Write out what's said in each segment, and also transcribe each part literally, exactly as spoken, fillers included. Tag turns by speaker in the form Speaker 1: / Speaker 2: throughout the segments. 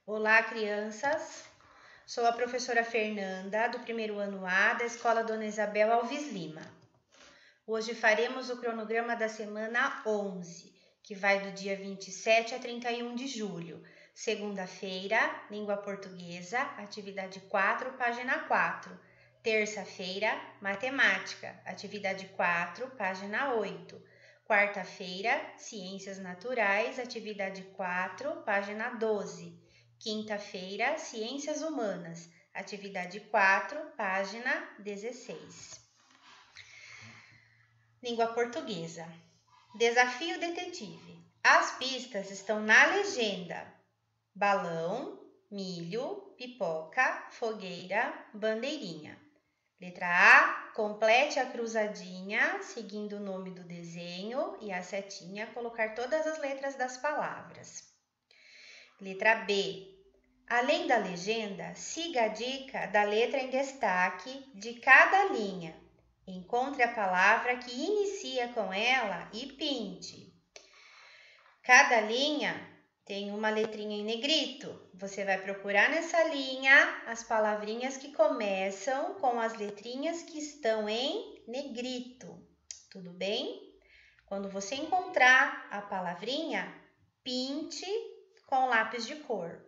Speaker 1: Olá, crianças! Sou a professora Fernanda, do primeiro ano A da Escola Dona Isabel Alves Lima. Hoje faremos o cronograma da semana onze, que vai do dia vinte e sete a trinta e um de julho. Segunda-feira, língua portuguesa, atividade quatro, página quatro. Terça-feira, matemática, atividade quatro, página oito. Quarta-feira, ciências naturais, atividade quatro, página doze. Quinta-feira, ciências humanas, atividade quatro, página dezesseis. Língua portuguesa. Desafio detetive. As pistas estão na legenda: balão, milho, pipoca, fogueira, bandeirinha. Letra A, complete a cruzadinha, seguindo o nome do desenho e a setinha, colocar todas as letras das palavras. Letra B, além da legenda, siga a dica da letra em destaque de cada linha. Encontre a palavra que inicia com ela e pinte. Cada linha tem uma letrinha em negrito. Você vai procurar nessa linha as palavrinhas que começam com as letrinhas que estão em negrito. Tudo bem? Quando você encontrar a palavrinha, pinte com lápis de cor.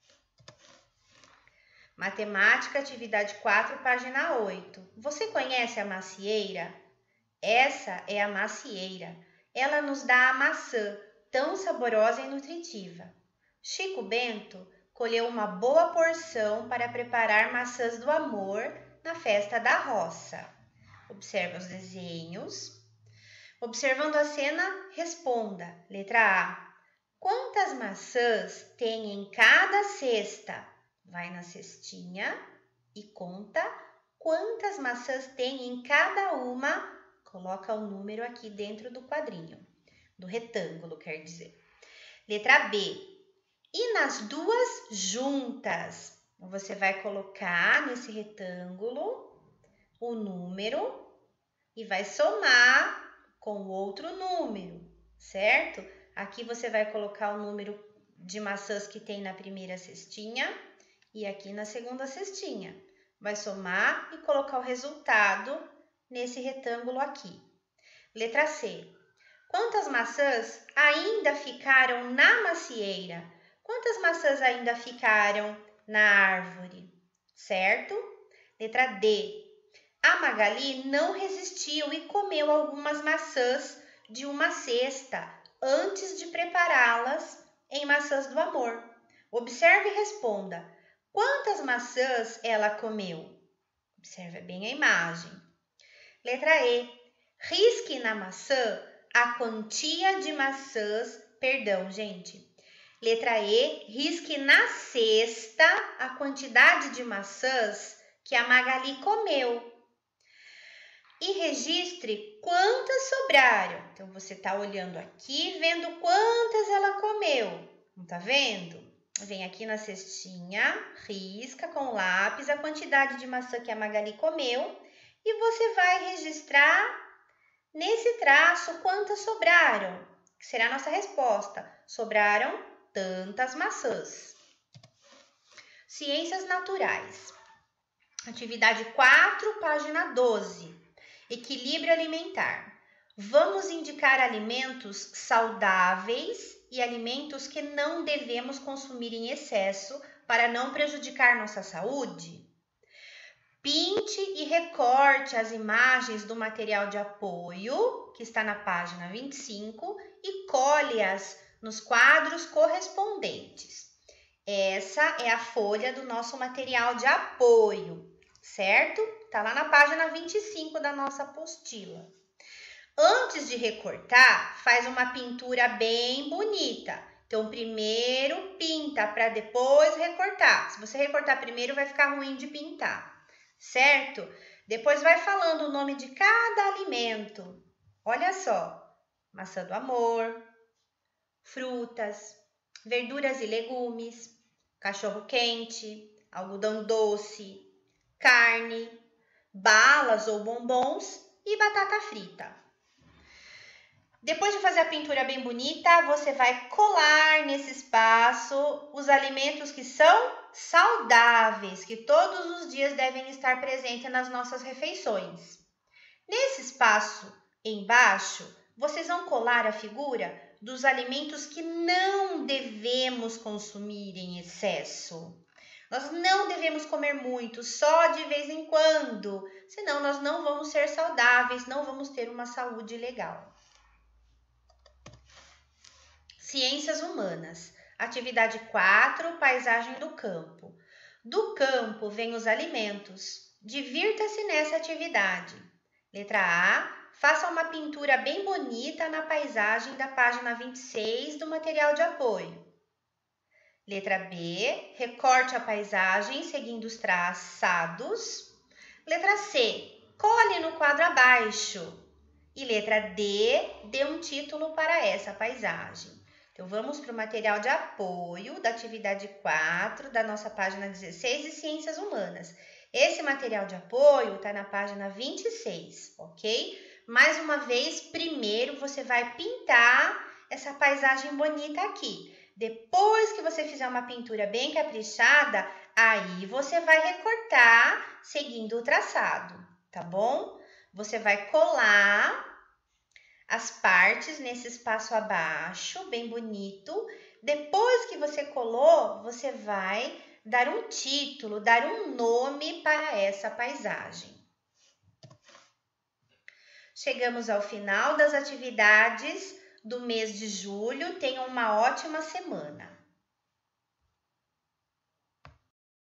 Speaker 1: Matemática, atividade quatro, página oito. Você conhece a macieira? Essa é a macieira. Ela nos dá a maçã, tão saborosa e nutritiva. Chico Bento colheu uma boa porção para preparar maçãs do amor na festa da roça. Observe os desenhos. Observando a cena, responda. Letra A. Quantas maçãs tem em cada cesta? Vai na cestinha e conta quantas maçãs tem em cada uma. Coloca o número aqui dentro do quadrinho, do retângulo, quer dizer. Letra B. E nas duas juntas? Você vai colocar nesse retângulo o número e vai somar com o outro número, certo? Aqui você vai colocar o número de maçãs que tem na primeira cestinha e aqui na segunda cestinha. Vai somar e colocar o resultado nesse retângulo aqui. Letra C. Quantas maçãs ainda ficaram na macieira? Quantas maçãs ainda ficaram na árvore? Certo? Letra D. A Magali não resistiu e comeu algumas maçãs de uma cesta antes de prepará-las em maçãs do amor. Observe e responda. Quantas maçãs ela comeu? Observe bem a imagem. Letra E. Risque na maçã a quantia de maçãs, perdão, gente. Letra E. Risque na cesta a quantidade de maçãs que a Magali comeu. E registre quantas sobraram. Então, você está olhando aqui, vendo quantas ela comeu. Não está vendo? Vem aqui na cestinha, risca com lápis a quantidade de maçã que a Magali comeu e você vai registrar nesse traço quantas sobraram, que será a nossa resposta. Sobraram tantas maçãs. Ciências naturais. Atividade quatro, página doze. Equilíbrio alimentar. Vamos indicar alimentos saudáveis e alimentos que não devemos consumir em excesso para não prejudicar nossa saúde. Pinte e recorte as imagens do material de apoio, que está na página vinte e cinco, e colhe-as nos quadros correspondentes. Essa é a folha do nosso material de apoio, certo? Está lá na página vinte e cinco da nossa apostila. Antes de recortar, faz uma pintura bem bonita. Então, primeiro pinta para depois recortar. Se você recortar primeiro, vai ficar ruim de pintar, certo? Depois vai falando o nome de cada alimento. Olha só, maçã do amor, frutas, verduras e legumes, cachorro quente, algodão doce, carne, balas ou bombons e batata frita. Depois de fazer a pintura bem bonita, você vai colar nesse espaço os alimentos que são saudáveis, que todos os dias devem estar presentes nas nossas refeições. Nesse espaço embaixo, vocês vão colar a figura dos alimentos que não devemos consumir em excesso. Nós não devemos comer muito, só de vez em quando, senão nós não vamos ser saudáveis, não vamos ter uma saúde legal. Ciências Humanas. Atividade quatro, Paisagem do campo. Do campo vêm os alimentos. Divirta-se nessa atividade. Letra A. Faça uma pintura bem bonita na paisagem da página vinte e seis do material de apoio. Letra B. Recorte a paisagem seguindo os traçados. Letra C. Cole no quadro abaixo. E letra D. Dê um título para essa paisagem. Então, vamos para o material de apoio da atividade quatro, da nossa página dezesseis de Ciências Humanas. Esse material de apoio está na página vinte e seis, ok? Mais uma vez, primeiro você vai pintar essa paisagem bonita aqui. Depois que você fizer uma pintura bem caprichada, aí você vai recortar seguindo o traçado, tá bom? Você vai colar as partes nesse espaço abaixo, bem bonito. Depois que você colou, você vai dar um título, dar um nome para essa paisagem. Chegamos ao final das atividades do mês de julho. Tenham uma ótima semana.